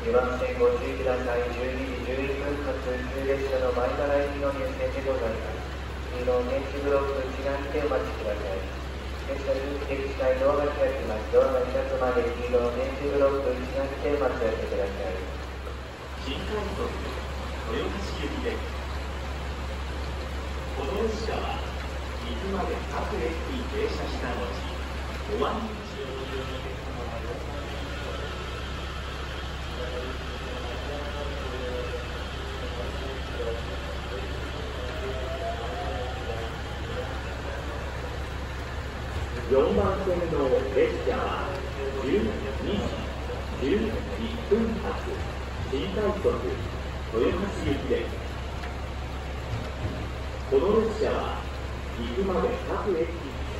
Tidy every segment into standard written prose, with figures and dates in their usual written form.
2番線ご注意ください。12時11分発特急列車の前原駅の入線でございます。次の電池ブロック内側にてお待ちください。列車準備でき次第ドアが開きます。ドアが開くまで黄色の電池ブロック内側にてお待ち合わせください。 新快速豊橋行きです。この列車は伊豆まで各駅に停車した後、お椀に4番線の列車は12時11分発新快速豊橋行きです。この列車は伊豆まで各駅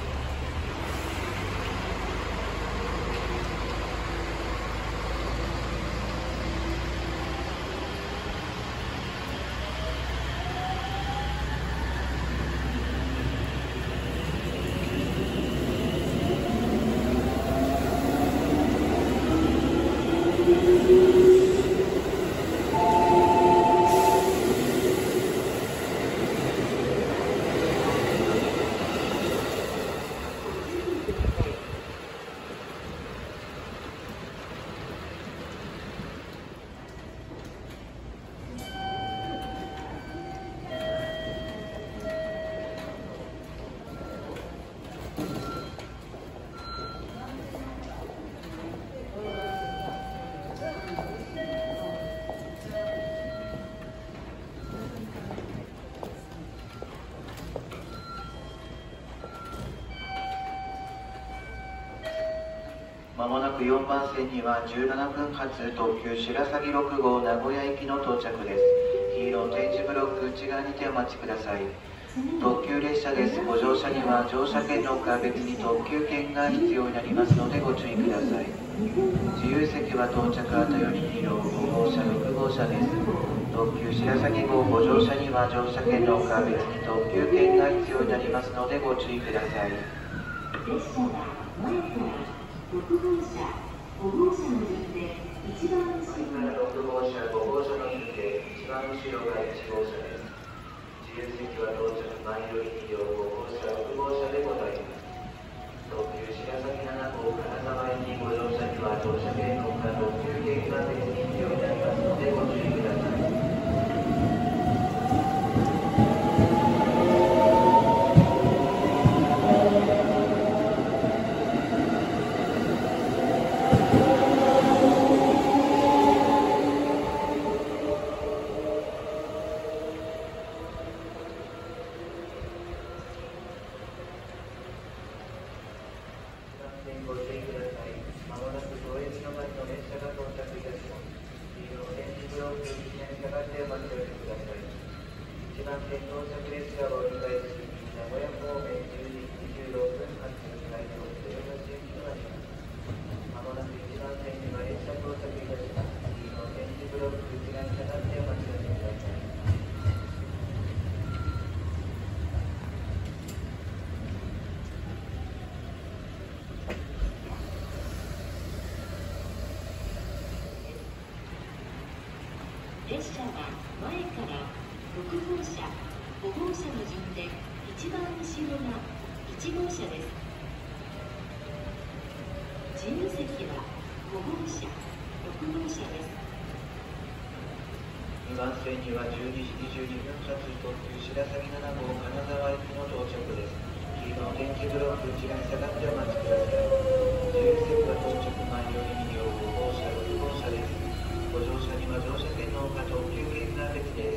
まもなく4番線には17分発特急白鷺6号名古屋行きの到着です。黄色電池ブロック内側にてお待ちください。特急列車です。ご乗車には乗車券のほか別に特急券が必要になりますのでご注意ください。自由席は到着あたより黄色5号車6号車です。特急白鷺号ご乗車には乗車券のほか別に特急券が必要になりますのでご注意ください。 列車は前から6号車、5号車の順で一番後ろから6号車、5号車の順で一番後ろが1号車です。自由席は到着前より2両5号車、6号車でございます。特急白鷺7号金沢駅にご乗車には乗車券のほか特急券が別に必要になりますのでご注意ください。ご注意ください。まもなく当駅の前の列車が到着いたします。黄色の電池ブロックに従ってお待ち合わせください。1番線到着列車を折り返し、名古屋方面10時26分発開業豊橋行きとなります。まもなく1番線には列車到着いたします。黄色の電池ブロック内側に従ってお待ち合わせください。 列車は前から6号車、5号車の順で一番後ろが1号車です。自由席は5号車、6号車です。 2番線には12時22分発特急白鷺7号金沢駅の到着です。黄色の電池ブロック内側に下がってお待ちください。自由席は到着前より2両5号車、6号車です。ご乗車には乗車券のほか特急券が別です。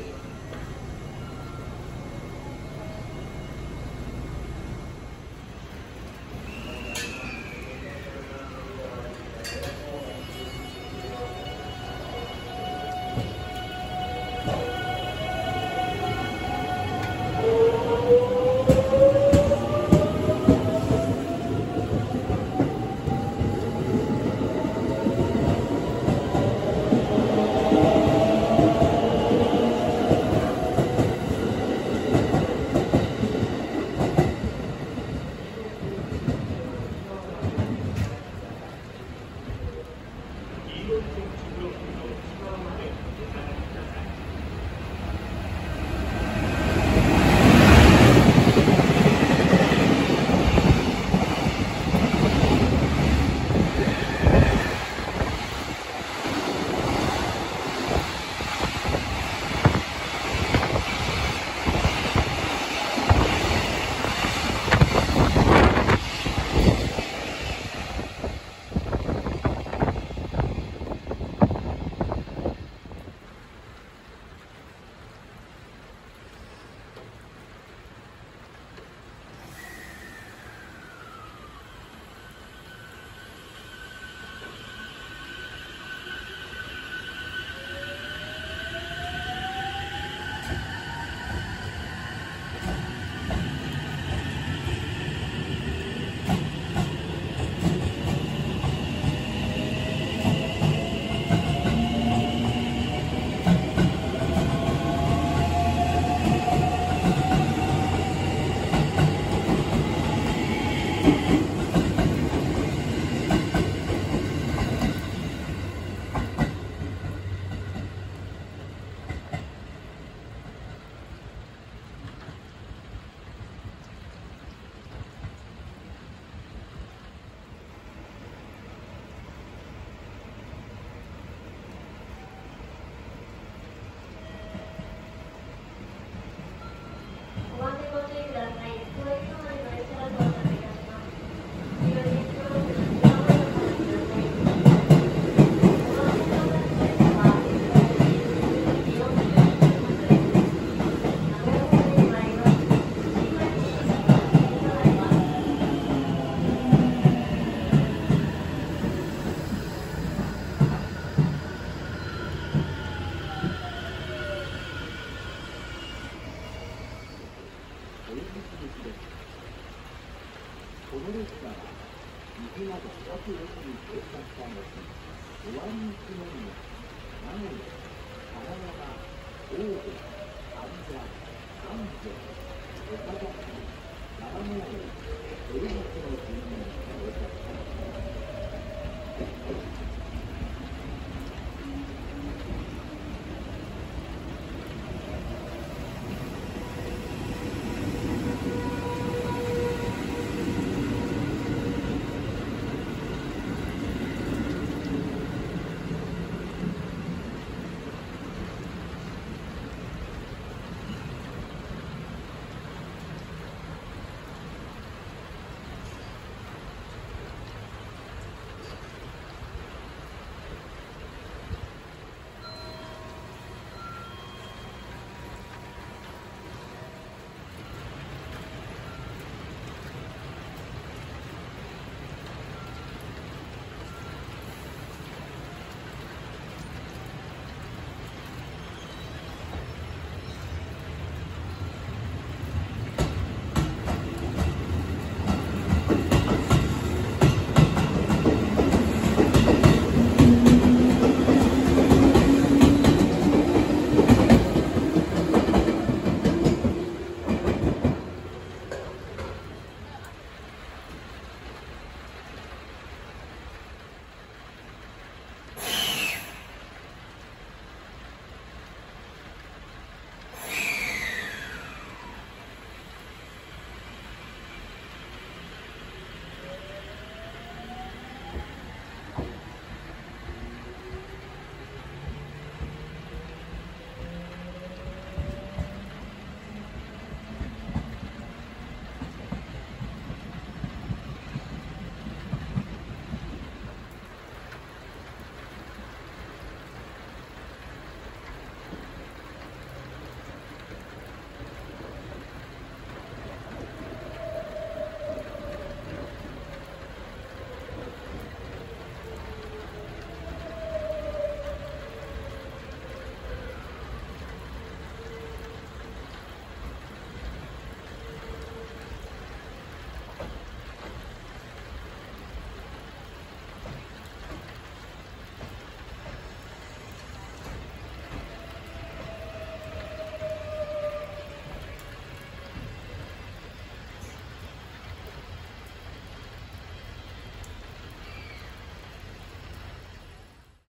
各駅に停車した後、終わりに行くのに名古屋、金山、大手、神田、三条、岡崎、長野駅、豊橋、